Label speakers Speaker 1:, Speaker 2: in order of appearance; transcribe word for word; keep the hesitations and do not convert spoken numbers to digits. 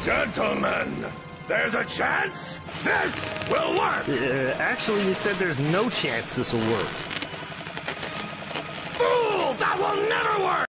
Speaker 1: Gentlemen, there's a chance this will work!
Speaker 2: Uh, actually, you said there's no chance this will work.
Speaker 1: Fool! That will never work!